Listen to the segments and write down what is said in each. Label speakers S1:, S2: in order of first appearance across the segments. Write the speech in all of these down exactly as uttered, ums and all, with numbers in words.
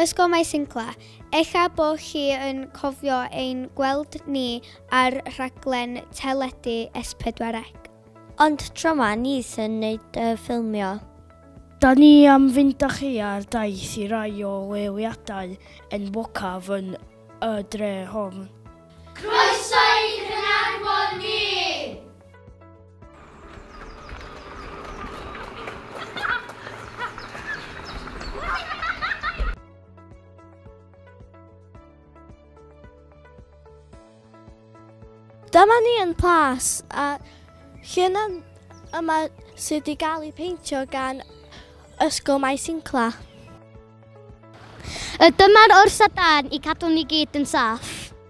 S1: Ysgol Maesincla, ella bod chi yn cofio ein gweld ni ar rhaglen teledu S pedwar C.
S2: Ond tro yma ni sy'n neud y ffilmio.
S3: Da ni am fynd â chi ar daith i rai o lewiadau enwocaf yn y dre hon.
S4: Croeso i Caernarfon ni!
S2: Dyma ni yn plas a llun yma sydd wedi cael ei peintio gan Ysgol Maesincla.
S5: Dyma'r wrs a dan i cadw ni gyd yn saff.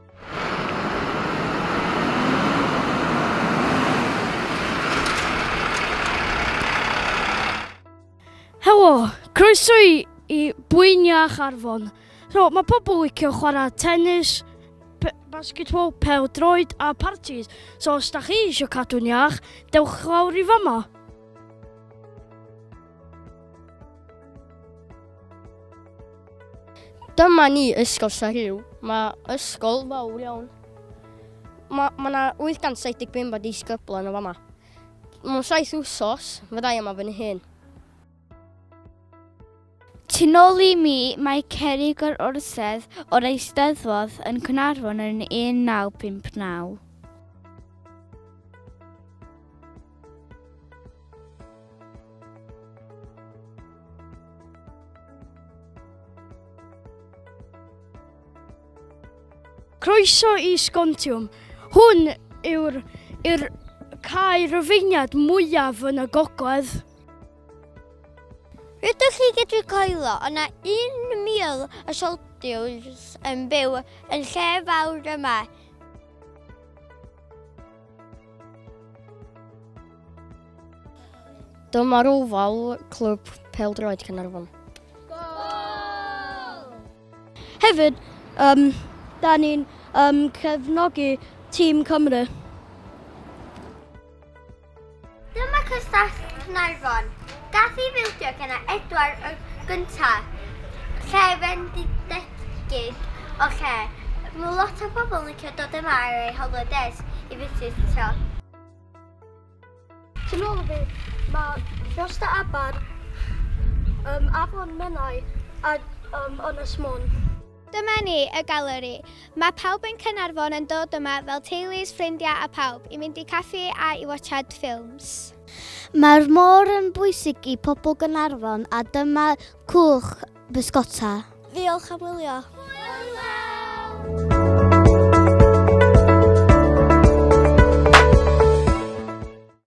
S3: Helo, croeso i, i bwyniau Caernarfon. So, mae pobl licio chwarae tennis, basketball, pêl-droed a parties. So os da chi eisiau cadw'n iach, dewch lawr i fama.
S6: Dyma ni Ysgol Sariw. Mae ysgol fawr iawn. Mae ma yna wyth cant saith deg pump o disgyblau yn y fama. Mae'n saith wsos, fyddai yma fyny hyn.
S1: Tu nôl i mi, mae cerrig o'r wrthedd o'r Eisteddfod yn Caernarfon yn un naw pump naw.
S3: Croeso i Sgontiwm. Hwn yw'r yw'r cae Rufeiniad mwyaf yn y gogledd.
S2: Rydych chi gydru coelio, yna un mil o soldiers yn byw yn lle fawr yma.
S6: Dyma'r ofal clwb pêl-droed Caernarfon.
S5: Hefyd, um, da ni'n um, cefnogi tîm Cymru.
S2: Dyma cystell Caernarfon. Gath ei fildio gyda Edward y gyntaf, lle fendidegyd o lle. Mae lot o bobl yn licio dod yma ar eu holidays i fisitio.
S5: Tu nôl fi, mae Frosta Abar, um, Afon Menai a um, Ynys Môn.
S1: Dyma ni, y galeri. Mae pawb yn Caernarfon yn dod yma fel teulu's, ffrindiau a pawb i mynd i caffi a i watchad ffilms.
S5: Mae'r môr yn bwysig i pobl Caernarfon a dyma cwch bysgota.
S2: Diolch am wylio.
S4: Hwyl!